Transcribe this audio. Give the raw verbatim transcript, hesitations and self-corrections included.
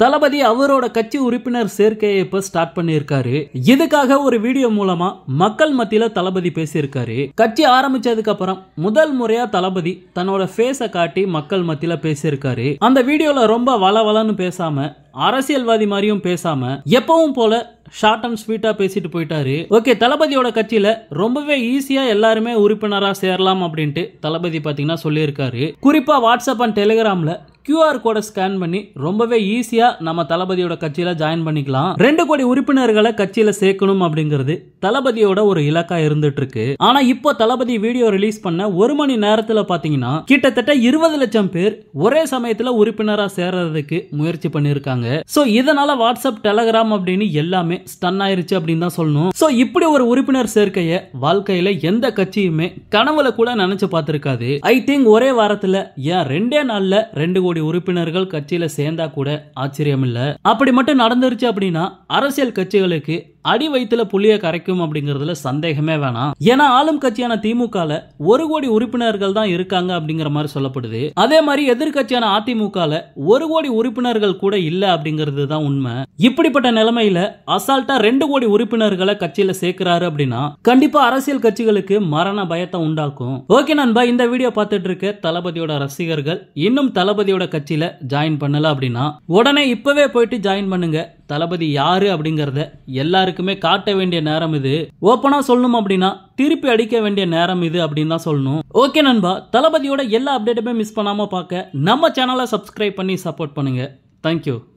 தளபதி அவரோட கட்சி உறுப்பினர் சேர்க்கையை இப்ப ஸ்டார்ட் பண்ணியிருக்காரு. இதுக்காக ஒரு வீடியோ மூலமா மக்கள் மத்தியில தளபதி பேசியிருக்காரு. கட்சி ஆரம்பிச்சதுக்கு அப்புறம் முதல் முறையா தளபதி தன்னோட ஃபேஸை காட்டி மக்கள் மத்தியில பேசியிருக்காரு. அந்த வீடியோல ரொம்ப வளவளன்னு பேசாம, அரசியல்வாதி மாதிரியும் பேசாம, எப்பவும் போல ஷார்ட் அண்ட் ஸ்வீட்டா பேசிட்டு போயிட்டாரு. ஓகே, தளபதியோட கட்சியில ரொம்பவே ஈஸியா எல்லாருமே உறுப்பினரா சேரலாம் அப்படின்ட்டு தளபதி பாத்தீங்கன்னா சொல்லியிருக்காரு. குறிப்பா வாட்ஸ்அப் அண்ட் டெலிகிராம்ல கியூஆர் கோடை ஸ்கேன் பண்ணி ரொம்பவே ஈஸியா நம்ம தளபதியோட கட்சியில ஜாயின் பண்ணிக்கலாம். ரெண்டு கோடி உறுப்பினர்களை கட்சியில சேர்க்கணும் அப்படிங்கிறது தளபதியோட ஒரு இலக்கா இருந்துட்டு இருக்கு. ஆனா இப்போ தளபதி வீடியோ ரிலீஸ் பண்ண ஒரு மணி நேரத்துல பாத்தீங்கன்னா கிட்டத்தட்ட இருபது லட்சம் பேர் ஒரே சமயத்துல உறுப்பினரா சேர்றதுக்கு முயற்சி பண்ணிருக்காங்க. சோ இதனால வாட்ஸ்அப் டெலிகிராம் அப்படின்னு எல்லாமே ஸ்டன் ஆயிருச்சு அப்படின்னு தான் சொல்லணும். சோ இப்படி ஒரு உறுப்பினர் சேர்க்கைய வாழ்க்கையில எந்த கட்சியுமே கனவுல கூட நினைச்சு பார்த்திருக்காது. ஐ திங்க் ஒரே வாரத்துல ஏன் ரெண்டே நாள்ல ரெண்டு கோடி உறுப்பினர்கள் கட்சியில சேர்ந்தா கூட ஆச்சரியம் இல்ல. அப்படி மட்டும் நடந்துருச்சு அப்படின்னா அரசியல் கட்சிகளுக்கு அடி வயிற்றுல புள்ளிய கரைக்கும் அப்படிங்கறதுல சந்தேகமே வேணாம். ஏன்னா ஆளும் கட்சியான திமுகல ஒரு கோடி உறுப்பினர்கள் தான் இருக்காங்க அப்படிங்கிற மாதிரி சொல்லப்படுது. அதே மாதிரி எதிர்கட்சியான அதிமுகல ஒரு கோடி உறுப்பினர்கள் கூட இல்ல அப்படிங்கிறது தான் உண்மை. இப்படிப்பட்ட நிலைமையில அசால்ட்டா ரெண்டு கோடி உறுப்பினர்களை கட்சியில சேர்க்கிறாரு அப்படின்னா கண்டிப்பா அரசியல் கட்சிகளுக்கு மரண பயத்தை உண்டாக்கும். ஓகே நண்பா, இந்த வீடியோ பார்த்துட்டு இருக்க தளபதியோட ரசிகர்கள் இன்னும் தளபதியோட கட்சியில ஜாயின் பண்ணல அப்படின்னா உடனே இப்பவே போயிட்டு ஜாயின் பண்ணுங்க. தளபதி யாரு அப்படிங்கறத எல்லாருக்குமே காட்ட வேண்டிய நேரம் இது. ஓப்பனா சொல்லணும் அப்படின்னா திருப்பி அடிக்க வேண்டிய நேரம் இது அப்படின்னு தான் சொல்லணும். ஓகே நண்பா, தளபதியோட எல்லா அப்டேட்டுமே மிஸ் பண்ணாம பார்க்க நம்ம சேனலை சப்ஸ்கிரைப் பண்ணி சப்போர்ட் பண்ணுங்க. தேங்க்யூ.